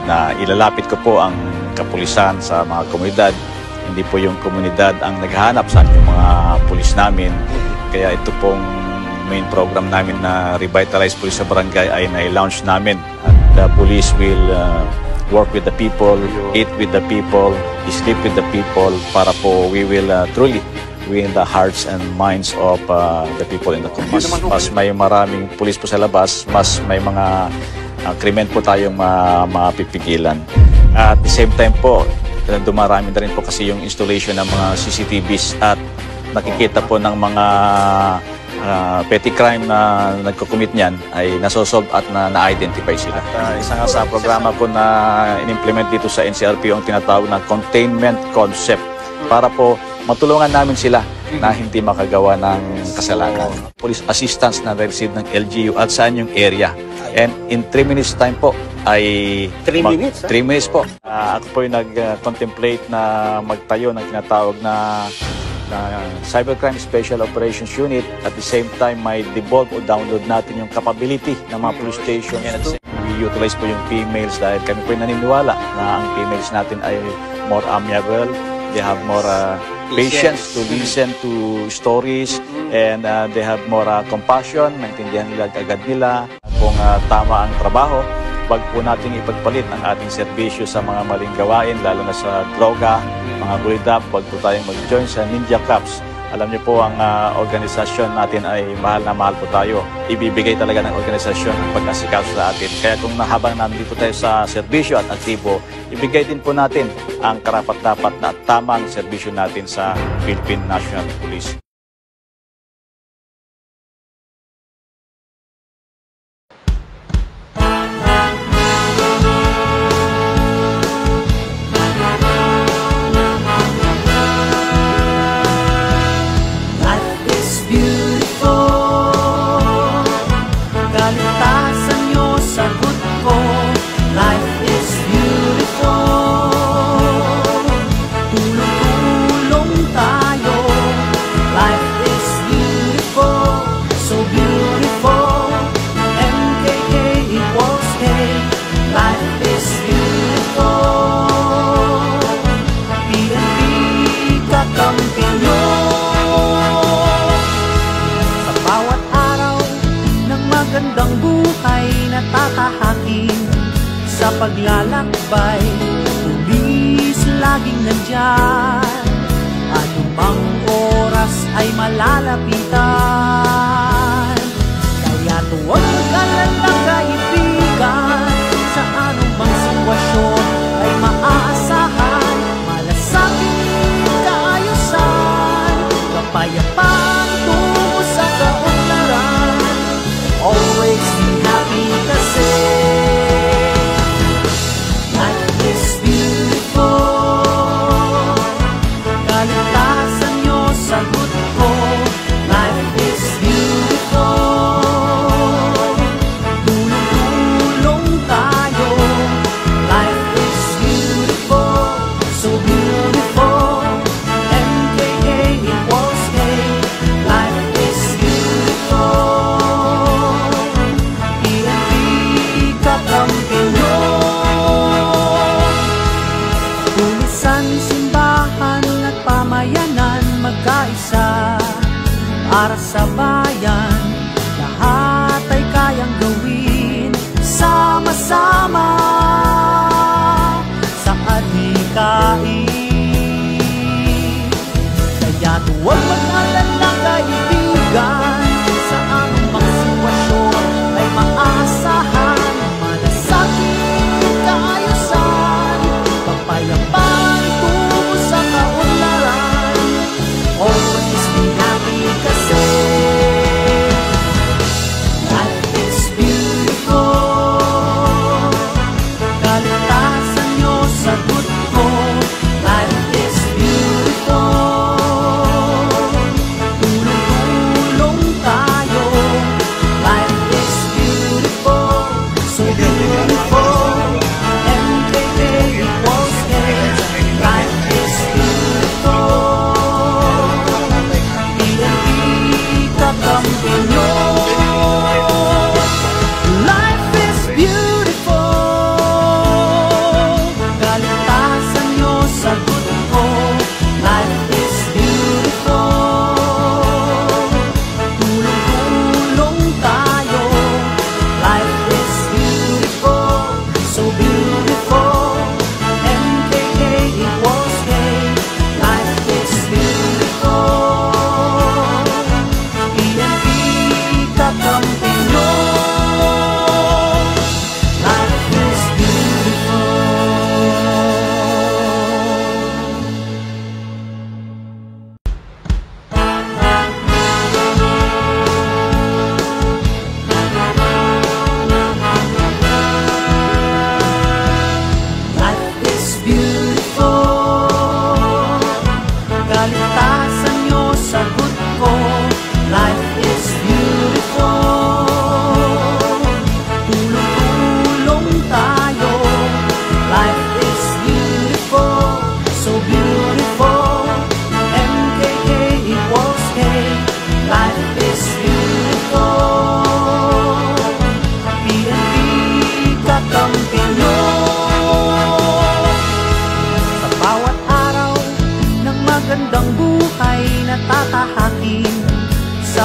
na ilalapit ko po ang kapulisan sa mga komunidad. Hindi po yung komunidad ang naghahanap sa yung mga pulis namin. Kaya ito pong main program namin na Revitalize Police sa Barangay ay na-launch namin. At the police will work with the people, eat with the people, sleep with the people para po we will truly win the hearts and minds of the people in the community. Mas may maraming pulis po sa labas, mas may mga krimen po tayong mapipigilan. At the same time po, dumarami na rin po kasi yung installation ng mga CCTVs at nakikita po ng mga petty crime na nagko-commit niyan ay nasosolve at na-identify sila. Isa nga sa programa po na in-implement dito sa NCRPO ang tinatawag na containment concept para po matulungan namin sila na hindi makagawa ng kasalanan. Police assistance na receive ng LGU at saan yung area. And in 3 minutes time po ay 3 minutes? 3 minutes po. Ako po yung nag-contemplate na magtayo ng tinatawag na Cybercrime Special Operations Unit. At the same time, may devolve o download natin yung capability ng mga police station. We utilize po yung females dahil kami po yung naniniwala na ang females natin ay more amiable. They have more patience to listen to stories and they have more compassion. Maintindihan nila agad nila kung tama ang trabaho. Wag po natin ipagpalit ang ating serbisyo sa mga maling gawain, lalo na sa droga, mga gulidap. Wag po tayong mag-join sa Ninja Clubs. Alam niyo po, ang organisasyon natin ay mahal na mahal po tayo. Ibibigay talaga ng organisasyon ang pag-asikaso sa atin. Kaya kung nahabang nandito tayo sa serbisyo at aktibo, ibigay din po natin ang karapat-dapat na tamang serbisyo natin sa Philippine National Police. Sa paglalakbay, pulis laging nandyan. Anumang oras ay malalapitan. Kaya tuwag mag-alala kaibigan, sa anumang sitwasyon ay maaasahan. Malasakit kaayusan, kapayapang tungo sa kaunlaran. Always be happy kasi sagot ko, life is beautiful.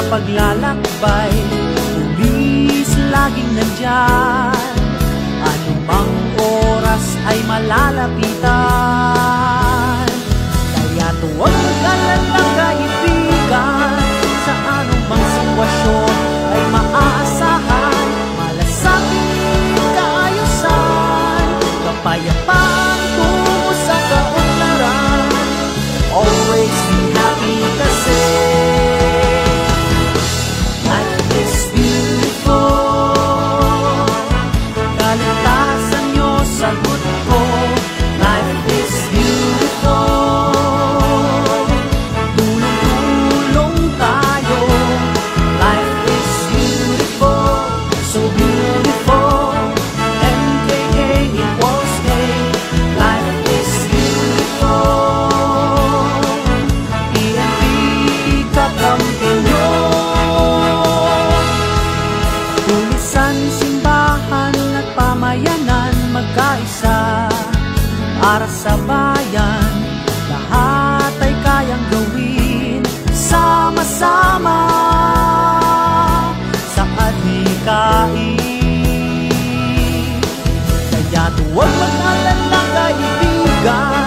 paglalakbay, pulis laging nandyan, anumang oras ay malalapitan. Kaya't huwag mag-alala kaibigan, sa anumang sitwasyon ay maaasahan, malasakit kaayusan, kapayapaan tungo sa kaunlaran. Always be happy kasi life is beautiful. Kaligtasan nyo, sagot ko, life is beautiful. Tulong-tulong tayo, life is beautiful, so beautiful. MKA equals K, life is beautiful. PNP kakampi nyo. Pulisan, simbahan at pamayanan magkaisa para sa bayan, lahat ay kayang gawin sama-sama sa adhikain. Kaya't huwag mag-alala kaibigan,